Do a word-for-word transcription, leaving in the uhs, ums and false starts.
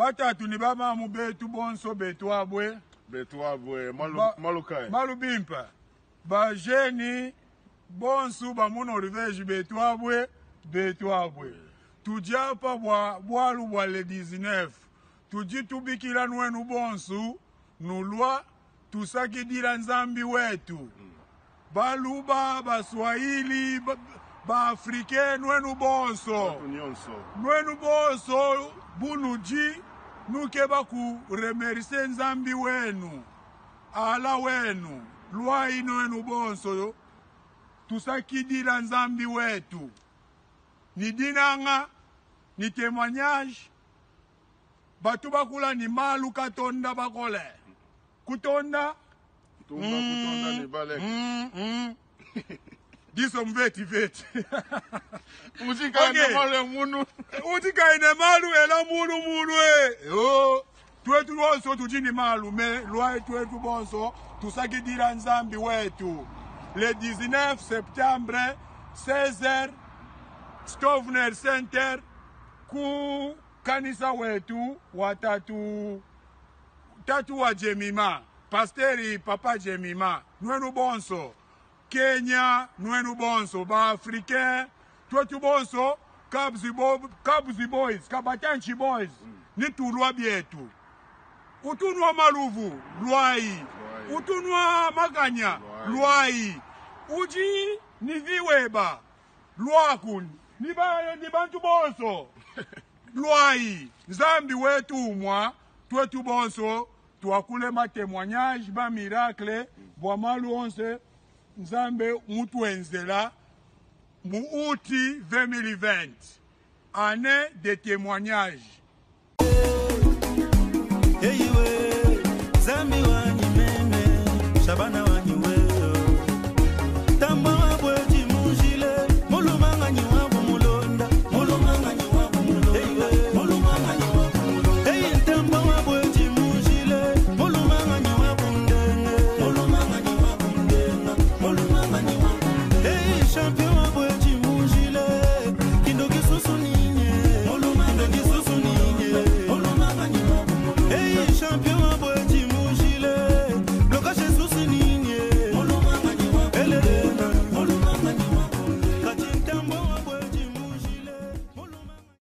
batatu ni bama mu betu bonso betu abwe betu abwe malu ba, malukai malu bimpa ba jeni bonsu ba muno riveji betu abwe betu abwe tujapa bwa bwalu bwa le dix-neuf tujitubikira nwenu bonsu nulwa tusakidira nzambi wetu baluba baswahili ba, ba afrike nwenu bonso nwenu bonso bunuji nuke baku remerise nzambi wenu ala wenu lwa ino wenu bonso tusakidira nzambi wetu ni dinanga ni témoignage batu bakula ni malu katonda bakole kutonda kutonda mm, kutonda ni balek mm, mm. Diso mveti veti Utika ine malu munu Utika ine malu ela munu munu e Yo Tuetu bonso tujini malu me Lwa tuetu bonso tusakidira nzambi wetu Le dix-neuf septembre seize heures Stovner Center ku kanisa wetu watatu tatu wa Jemima Pasteri Papa Jemima nwenu bonso Kenya nwenu bonso ba Africain twetu bonso Kabzi, Bo, Kabzi Boys Kabatanchi Boys mm. ni tulwa bietu utunwa maluvu lwai utunwa maganya lwai uji ni viweba lwakun ni ba ni bantu bonso lwai nzambi wetu umwa twetu bonso tuakule ma témoignage ba miracle bwa malu onze nzambe mutu enzela mu uti deux mille vingt année de témoignage